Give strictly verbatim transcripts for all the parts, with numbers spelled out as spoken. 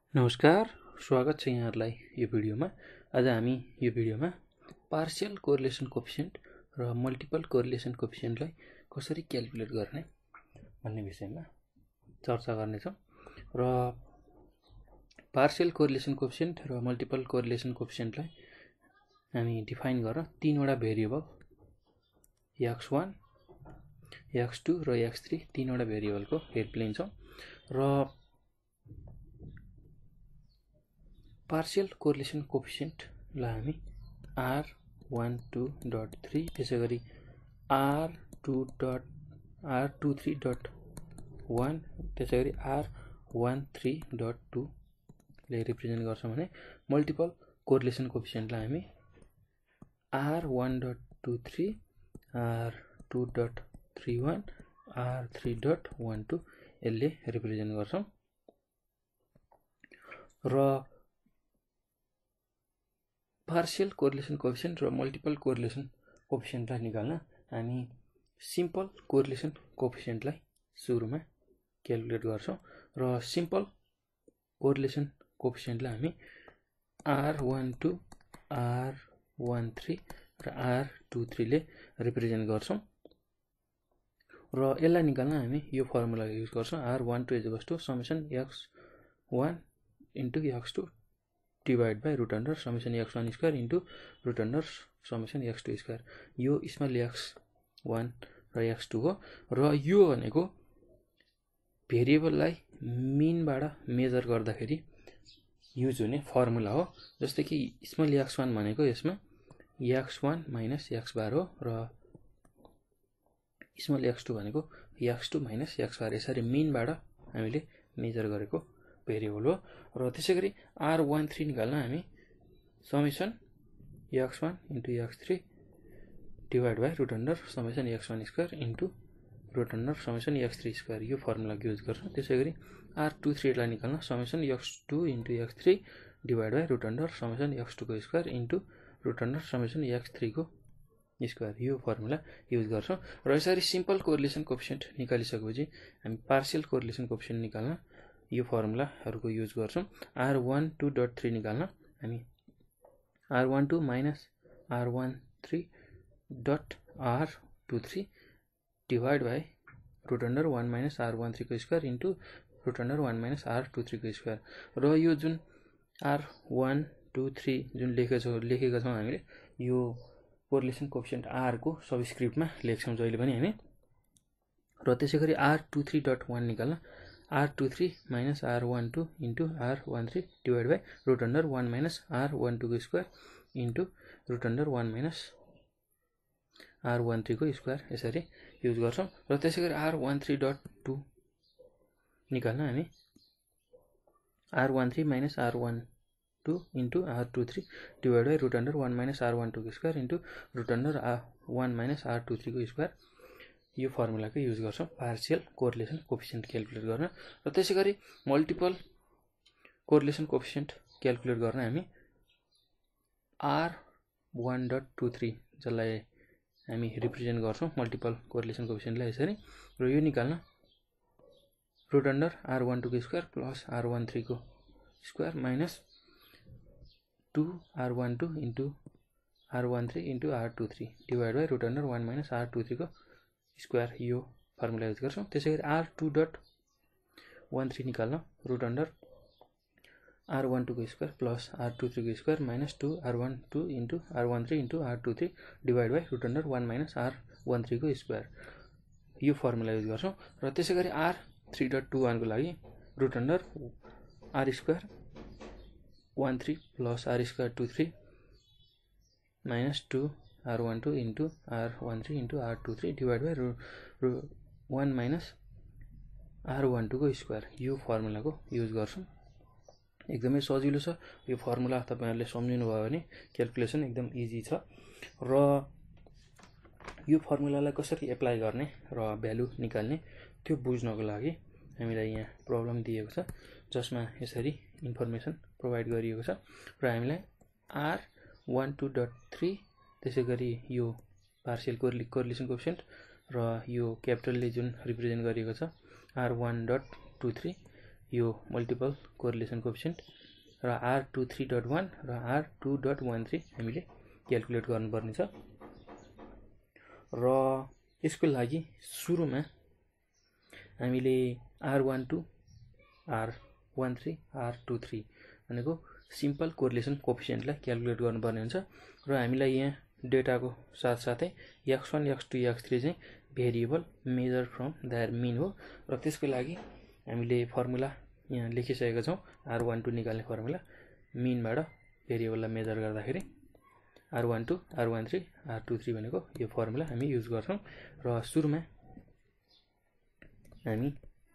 नमस्कार, स्वागत छ यहाँहरूलाई यो भिडियोमा। आज हामी यो भिडियोमा पार्शियल कोरिलेसन कोएफिसिएन्ट र मल्टिपल कोरिलेसन कोएफिसिएन्टलाई कसरी क्याल्कुलेट गर्ने भन्ने विषयमा चर्चा गर्नेछौँ। र पार्शियल कोरिलेसन कोएफिसिएन्ट र मल्टिपल कोरिलेसन कोएफिसिएन्टलाई हामी डिफाइन गर्न तीनवटा variable X one, X two र एक्स थ्री तीनवटा भेरिएबलको हेल्प लिन्छौँ। र पार्शियल कोरिलेसन कोएफिसिएन्टलाई हामी R one two dot three त्यसै गरी R two dot R two three dot one त्यसै गरी आर वान थ्री डट टूले रिप्रेजेन्ट गर्छौँ भने मल्टिपल कोरिलेसन कोएफिसिएन्टलाई हामी R one dot two three, R two dot three one, R three dot one two यसले रिप्रेजेन्ट गर्छौँ। र पार्शियल कोरिलेसन कोएफिसिएन्ट र मल्टिपल कोरिलेसन कोएफिसिएन्टलाई निकाल्न हामी सिम्पल कोरिलेसन कोएफिसिएन्टलाई सुरुमा क्याल्कुलेट गर्छौँ। र सिम्पल कोरिलेसन कोएफिसिएन्टलाई हामी R one two, R one three र आर टू थ्रीले रिप्रेजेन्ट गर्छौँ। र यसलाई निकाल्न हामी यो फर्मुला युज गर्छौँ। R one two is to summation X one into X two divide by root under summation X one square into root under summation X two square. यो small X one र X two हो। र यो भनेको भेरिएबललाई मिनबाट measure गर्दाखेरि use हुने फर्मुला हो। जस्तै कि स्मल एक्स वान भनेको यसमा X one minus X bar हो र स्मल एक्स टू भनेको X two minus X bar. यसरी मिनबाट हामीले मेजर गरेको भेरिएबल हो। र त्यसै गरी आर वान थ्री निकाल्न हामी summation X one into X three divide by root under summation X one square into root under summation X three square यो फर्मुला युज गर्छौँ। त्यसै गरी आर टू थ्रीलाई निकाल्न summation X two into X three divide by root under summation X टूको square into root under summation X थ्रीको square यो formula use गर्छौँ। र यसरी सिम्पल कोरिलेसन कोएफिसिएन्ट निकालिसकेपछि हामी पार्शियल कोरिलेसन कोएफिसिएन्ट निकाल्न यो फर्मुलाहरूको युज गर्छौँ। R one two dot three निकाल्न हामी R one two minus R one three dot R two three divide by root under one minus R one थ्रीको square into root under one minus R two थ्रीको square. र यो जुन are one two three जुन लेखेको लेखेका छौँ हामीले यो कोरिलेसन कोएफिसिएन्ट आरको सबस्क्रिप्टमा लेख्छौँ जहिले पनि हामी। र त्यसै गरी R two three dot one निकाल्न R two three minus R one two into R one three divide by root under one minus R one टूको square into root under one minus R one थ्रीको square यसरी use गर्छौँ। र त्यसै गरी R one three dot two निकाल्न हामी R one three minus R one two into R two three divide by root under one minus R one टूको square into root under R one minus R two थ्रीको square यो फर्मुलाकै use गर्छौँ partial correlation coefficient calculate गर्न। र त्यसै गरी multiple correlation coefficient calculate गर्न हामी R one dot two three जसलाई हामी रिप्रेजेन्ट गर्छौँ मल्टिपल कोरिलेसन कोएफिसिएन्टलाई यसरी। र यो निकाल्न रुट अन्डर आर वान टूको स्क्वायर प्लस आर वान थ्रीको square minus two R one two into R one three into R two three divide by root under one minus R two थ्रीको square यो formula use गर्छौँ। त्यसै गरी R two dot one three निकाल्न root under R one टूको square plus R two थ्रीको square minus two R one two into R one three into R two three divide by root under one minus R one थ्रीको square यो formula use गर्छौँ। र त्यसै गरी are three dot two वानको लागि root under R square one three plus R square two three minus two R one two into R one three into R two three divide by रु रु one minus R one टूको square यो फर्मुलाको use गर्छौँ। एकदमै सजिलो छ यो फर्मुला। तपाईँहरूले सम्झिनु भयो भने क्याल्कुलेसन एकदम इजी छ। र यो फर्मुलालाई कसरी एप्लाई गर्ने र भ्यालु निकाल्ने त्यो बुझ्नको लागि हामीलाई यहाँ प्रब्लम दिएको छ जसमा यसरी इन्फर्मेसन प्रोभाइड गरिएको छ। र हामीलाई R one two dot three त्यसै गरी यो पार्शियल कोरिलेसन कोएफिसिएन्ट र यो क्यापिटलले जुन रिप्रेजेन्ट गरिएको छ R one dot two three यो मल्टिपल कोरिलेसन कोएफिसिएन्ट र R two three dot one र R two dot one three हामीले क्याल्कुलेट गर्नुपर्ने छ र यसको लागि सुरुमा हामीले R one two R one three R two three भनेको सिम्पल कोरिलेसन कोएफिसिएन्टलाई क्याल्कुलेट गर्नुपर्ने हुन्छ र हामीलाई यहाँ डेटाको साथसाथै X one X two X three चाहिँ variable measure from their mean हो र त्यसको लागि हामीले फर्मुला यहाँ लेखिसकेका छौँ आर वन टू निकाल्ने फर्मुला मिनबाट भेरिएबललाई मेजर गर्दाखेरि R one two R one three R two three भनेको यो फर्मुला हामी युज गर्छौँ र सुरुमा हामी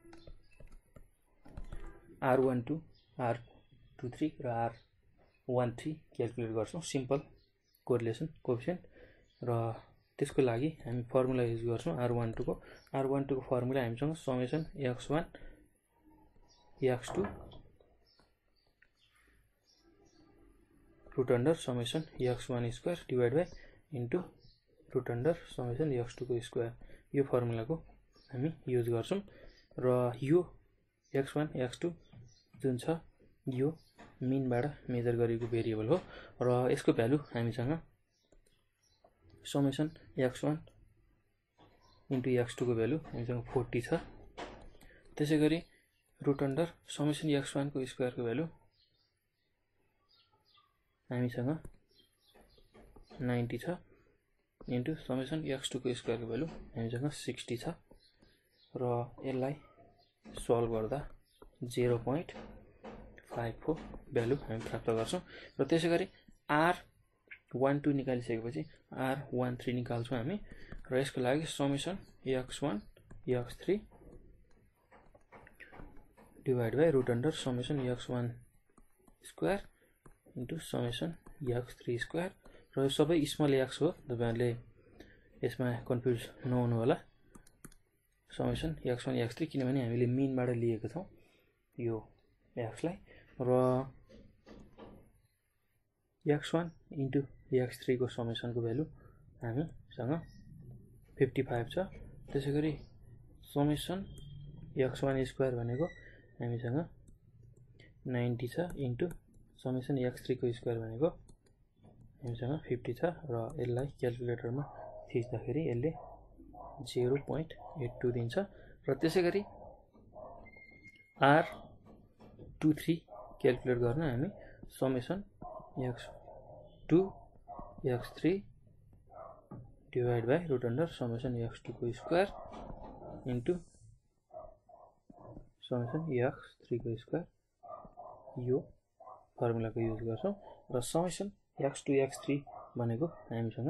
R one two R two three र आर वन थ्री क्याल्कुलेट गर्छौँ सिम्पल कोरिलेसन कोएफिसिएन्ट र त्यसको लागि हामी फर्मुला युज गर्छौँ आर वन टू को आर वन टू को फर्मुला हामीसँग summation X one X two root under summation X one square divide by into root under summation X two को square यो फर्मुलाको हामी युज गर्छौँ र यो एक्स वन एक्स टू जुन छ यो मिनबाट मेजर गरेको भेरिएबल हो र यसको भ्यालु हामीसँग summation X one into X two को भ्यालु हामीसँग फोर्टी छ त्यसै गरी root under summation X one को स्क्वायर को भ्यालु हामीसँग नाइन्टी छ इन्टु समेसन एक्स टू को स्क्वायर को भ्यालु हामीसँग सिक्सटी छ र यसलाई सल्भ गर्दा zero point five four value हामी प्राप्त गर्छौँ र त्यसै गरी आर वन टू निकालिसकेपछि आर वन थ्री निकाल्छौँ हामी र यसको लागि summation X one X three divide by root under summation X one square into summation X three square र यो सबै स्मल एक्स हो तपाईहरुले यसमा कन्फ्युज नहुनु होला summation X one X three किनभने हामीले मिनबाट लिएको छौं यो एक्सलाई र X one into X three को समेसनको भ्यालु हामीसँग फिफ्टी फाइभ छ त्यसैगरी समेसन एक्स वन स्क्वायर भनेको हामीसँग नाइन्टी छ इन्टु समेसन एक्स थ्री को स्क्वायर भनेको हामीसँग फिफ्टी छ र यसलाई क्याल्कुलेटरमा थिच्दाखेरि यसले जीरो पोइन्ट एट टू दिन्छ र त्यसैगरी आर टू थ्री क्याल्कुलेट गर्न हामी summation X two X three divide by root under summation X two को square into summation X three को स्क्वायर यो फर्मुला को युज गर्छौं र summation X two X three भनेको हामीसँग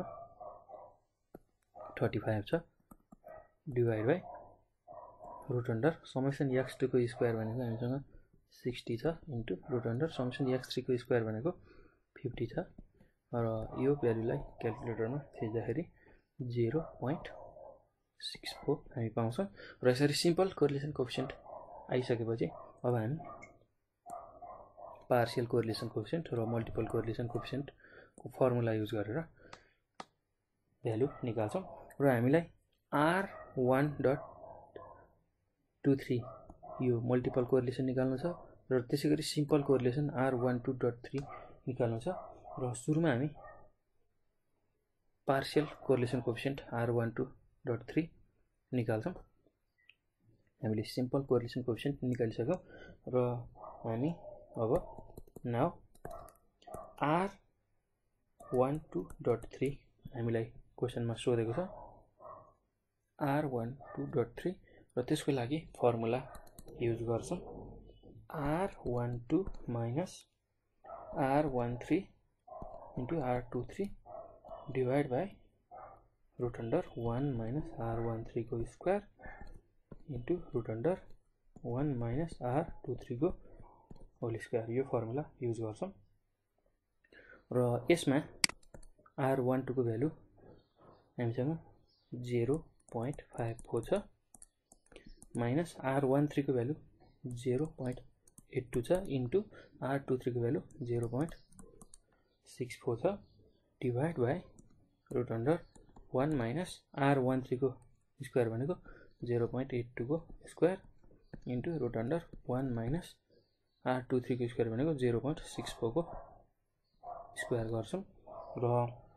थर्टी फाइभ छ divide by root under summation X two को स्क्वायर भनेको हामीसँग सिक्सटी छ into root under summation X three को स्क्वायर भनेको फिफ्टी छ र यो भ्यालुलाई क्याल्कुलेटरमा थिच्दाखेरि जीरो पोइन्ट सिक्स फोर हामी पाउँछौं र यसरी सिम्पल कोरिलेसन कोएफिसिएन्ट आइसकेपछि अब हामी पार्शियल कोरिलेसन कोएफिसिएन्ट र मल्टिपल कोरिलेसन कोएफिसिएन्ट को फर्मुला युज गरेर भ्यालु निकाल्छौं र हामीलाई R one dot two three यो मल्टिपल कोरिलेसन निकाल्नु छ र त्यसैगरी simple correlation R one two dot three निकाल्नु छ र सुरुमा हामी partial correlation coefficient R one two dot three निकाल्छौं हामीले सिम्पल कोरिलेसन कोएफिसिएन्ट निकालिसक्यौं र हामी अब now R one two dot three हामीलाई क्वेशनमा सोधेको छ are one two dot three र त्यसको लागि फर्मुला युज गर्छौं R one two minus R one three into R two three divide by root under one minus R one three को square into root under one minus R two three को whole square यो formula use गर्छौं र यसमा R one two को value हामीसँग zero point five four छ minus R one three को value zero point eight two छ इन्टु आर टू थ्री को value zero point six four छ divide by root under one minus R one three को square भनेको zero point eight two को square into root under one minus R two three को square भनेको zero point six four को square गर्छौँ र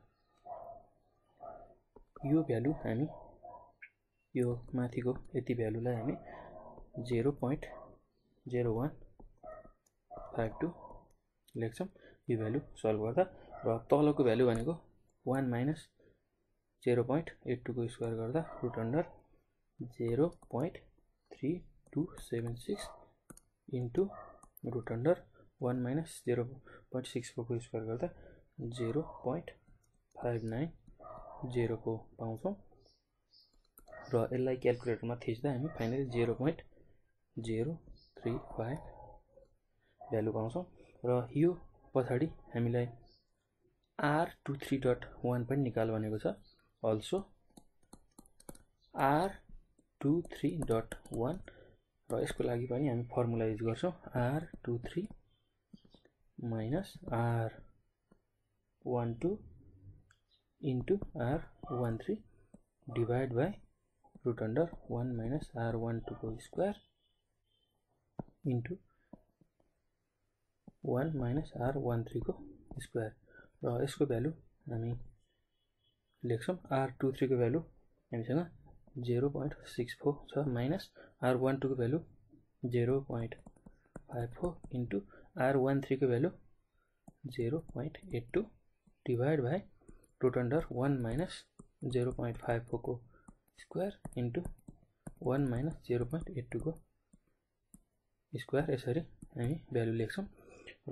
यो भ्यालु हामी यो माथिको यति भ्यालुलाई हामी zero point zero one five two लेख्छौँ यो भ्यालु सल्भ गर्दा र तलको भ्यालु भनेको one minus zero point eight two को स्क्वायर गर्दा root under zero point three two seven six into root under one minus zero point six four को square गर्दा zero point five nine zero को पाउँछौँ र यसलाई क्यालकुलेटरमा थिच्दा हामी finally zero point zero three five value पाउँछौँ र यो पछाडि हामीलाई R two three dot one पनि निकाल भनेको छ also R two three dot one र यसको लागि पनि हामी फर्मुला युज गर्छौँ R two three minus R one two into R one three divide by root under one minus R one two को square into one minus R one three को square र यसको भ्यालु हामी लेख्छौँ R two three को value हामीसँग zero point six four छ minus R one two को value zero point five four into R one three को value zero point eight two divide by root under one minus zero point five four को square into one minus zero point eight two को square यसरी हामी value लेख्छौँ र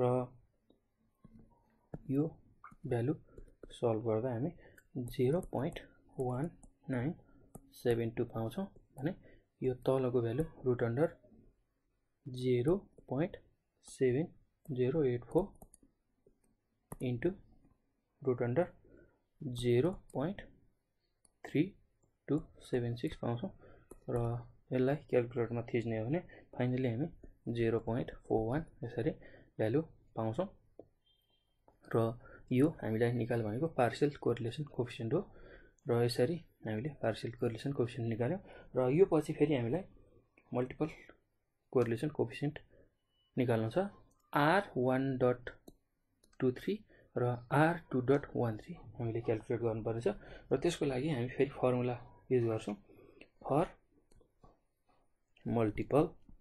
यो value solve गर्दा हामी zero point one nine seven two पाउँछौँ भने यो तलको value root under zero point seven zero eight four into root under zero point three two seven six पाउँछौँ र यसलाई क्यालकुलेटरमा थिच्ने हो भने फाइनली हामी जिरो पोइन्ट फोर वान यसरी भ्यालु पाउँछौँ र यो हामीलाई निकाल भनेको पार्शियल कोरिलेसन कोएफिसिएन्ट हो र यसरी हामीले पार्शियल कोरिलेसन कोएफिसिएन्ट निकाल्यौँ र यो पछि फेरि हामीलाई मल्टिपल कोरिलेसन कोएफिसिएन्ट निकाल्नु छ R one dot two three र R two dot one three हामीले क्यालकुलेट गर्नुपर्नेछ र त्यसको लागि हामी फेरि फर्मुला युज गर्छौँ फर मल्टिपल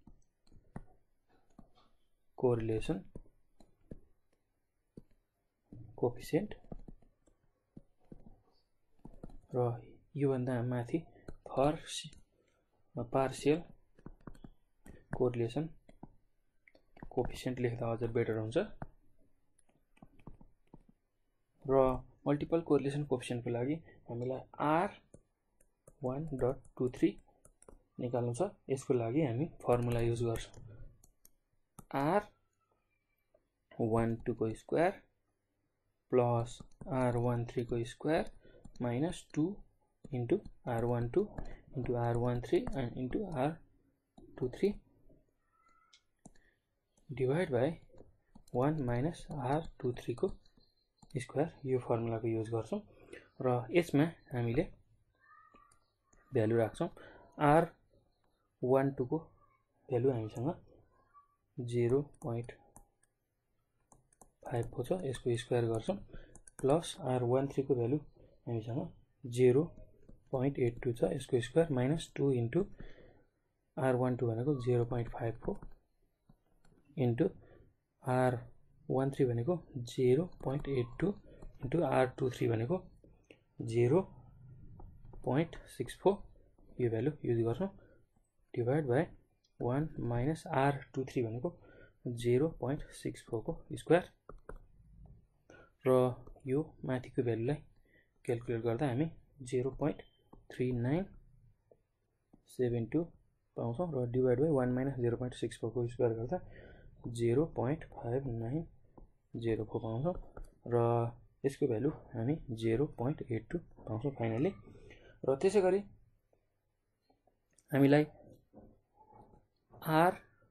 कोरिलेसन कोएफिसिएन्ट र योभन्दा माथि फर पार्शियल कोरिलेसन कोएफिसिएन्ट लेख्दा अझ बेटर हुन्छ र मल्टिपल कोरिलेसन कोएफिसिएन्टको लागि हामीलाई R one dot two three निकाल्नु छ यसको लागि हामी फर्मुला युज गर्छौँ आर वान टू को square plus R one three को square minus two into R one two into R one three and into R two three divide by one minus R two three को square यो फर्मुलाको use गर्छौँ र यसमा हामीले value राख्छौँ R one two को भ्यालु हामीसँग जिरो पोइन्ट फाइभ फोर छ यसको स्क्वायर गर्छौँ प्लस आर वान थ्री को भ्यालु हामीसँग जिरो पोइन्ट एट टू छ यसको square minus two into R one two भनेको zero point five four into R one three भनेको zero point eight two into R two three भनेको zero point six four यो value use गर्छौँ divide by one minus R two three भनेको zero point six four को square र यो माथिको भ्यालुलाई calculate गर्दा हामी zero point three nine seven two पाउँछौँ र divide by one minus zero point six four को स्क्वायर गर्दा zero point five nine zero four पाउँछौँ र यसको भ्यालु हामी जिरो पोइन्ट एट टू पाउँछौँ फाइनली र त्यसै गरी हामीलाई R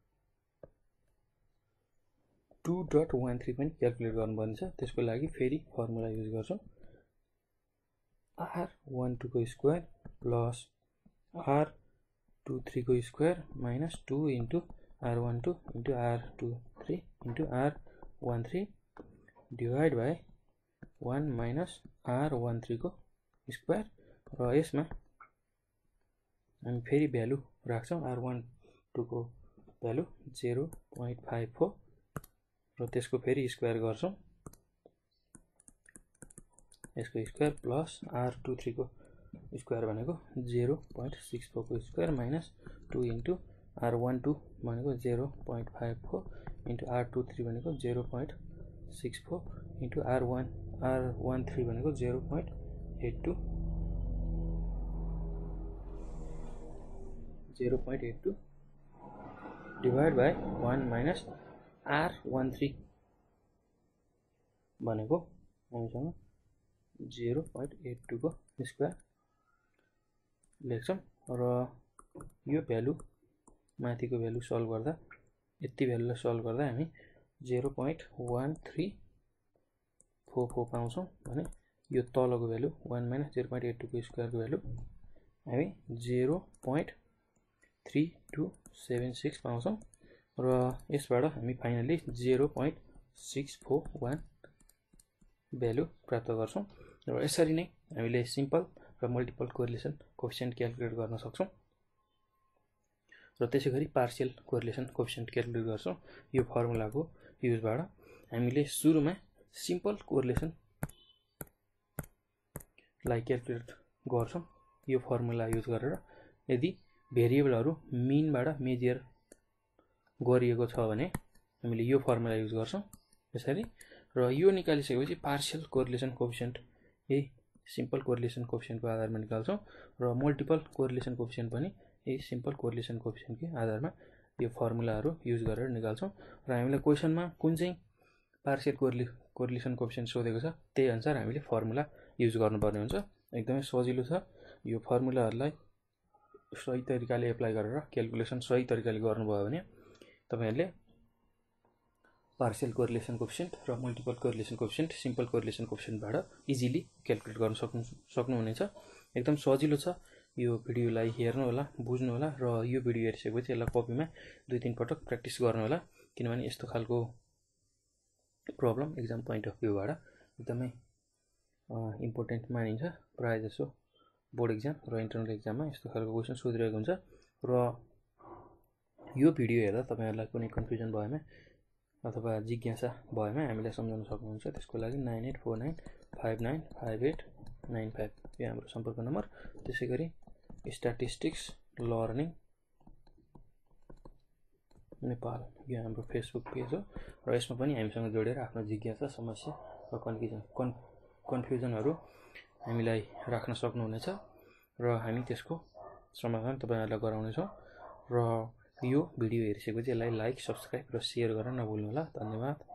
two dot one three पनि क्यालकुलेट गर्नुपर्ने छ त्यसको लागि फेरि फर्मुला युज गर्छौँ आर वान टू को square plus R two three को square minus two into R one two into R two three into R one three divide by one minus R one three को square र यसमा हामी फेरि value राख्छौँ R one two को value zero point five four र त्यसको फेरि स्क्वायर गर्छौँ यसको square plus R two three को स्क्वायर भनेको जीरो पॉइंट सिक्स फोर को square minus two into R one two भनेको zero point five four into R two three भनेको zero point six four into R one R one three भनेको zero point eight two zero point eight two divide by one minus R one three भनेको हामीसँग zero point eight two को square लेख्छौँ र यो value माथिको value solve गर्दा यति भ्यालुलाई सल्भ गर्दा हामी zero point one three four four पाउँछौँ भने यो तलको value one minus zero point eight two को स्क्वायरको भ्यालु हामी zero point three two seven six पाउँछौँ र यसबाट हामी finally zero point six four one value प्राप्त गर्छौँ र यसरी नै हामीले सिम्पल र मल्टिपल कोरिलेसन कोएफिसिएन्ट क्याल्कुलेट गर्न सक्छौँ र त्यसैगरी पार्शियल कोरिलेसन कोएफिसिएन्ट क्याल्कुलेट गर्छौँ यो फर्मुलाको युजबाट हामीले सुरुमा सिम्पल कोरिलेसन लाई क्याल्कुलेट गर्छौँ यो फर्मुला युज गरेर यदि भेरिएबलहरु मिनबाट मेजर गरिएको छ भने हामीले यो फर्मुला युज गर्छौँ यसरी र यो निकालिसकेपछि पार्शियल कोरिलेसन कोएफिसिएन्ट यही सिम्पल कोरिलेसन कोएफिसिएन्टको आधारमा निकाल्छौँ र मल्टिपल कोरिलेसन कोएफिसिएन्ट पनि यही सिम्पल कोरिलेसन कोएफिसिएन्टकै आधारमा यो फर्मुलाहरु युज गरेर निकाल्छौँ र हामीलाई क्वेशनमा कुन चाहिँ पार्शियल कोरिले कोरिलेसन कोएफिसिएन्ट सोधेको छ त्यही अनुसार हामीले फर्मुला युज गर्नुपर्ने हुन्छ एकदमै सजिलो छ यो फर्मुलाहरुलाई सही तरिकाले एप्लाई गरेर क्याल्कुलेसन सही तरिकाले गर्नुभयो भने तपाईहरुले पार्शियल कोरिलेसन कोएफिसिएन्ट र multiple correlation coefficient simple correlation कोएफिसिएन्टबाट इजिली क्याल्कुलेट गर्न सक्नु सक्नुहुनेछ एकदम सजिलो छ यो भिडियोलाई हेर्नु होला बुझ्नु होला र यो भिडियो हेरिसकेपछि यसलाई कपीमा दुई तीन पटक प्र्याक्टिस गर्नु होला किनभने यस्तो खालको प्रब्लम एक्जाम पोइन्ट अफ भ्यूबाट एकदमै इम्पोर्टेन्ट मानिन्छ प्राय जसो बोर्ड एक्जाम र इन्टरनल एक्जाममा यस्तो खालको क्वेशन सोधिरहेको हुन्छ र यो भिडियो हेर्दा तपाईहरुलाई कुनै कन्फ्युजन भएमा अथवा जिज्ञासा भएमा हामीलाई सम्झाउन सक्नुहुन्छ त्यसको लागि nine eight four nine five nine five eight nine five यो हाम्रो सम्पर्क नम्बर त्यसैगरी स्ट्याटिस्टिक्स लर्निङ नेपाल यो हाम्रो फेसबुक पेज हो र यसमा पनि हामीसँग जोडेर आफ्नो जिज्ञासा समस्या र कन्फ्युजन कन्फ्युजनहरु हामीलाई राख्न सक्नुहुनेछ र हामी त्यसको समाधान तपाईहरुलाई गराउनेछौं र यो भिडियो हेरिसकेपछि यसलाई लाइक सब्स्क्राइब र शेयर गर्न नभुल्नु होला धन्यवाद।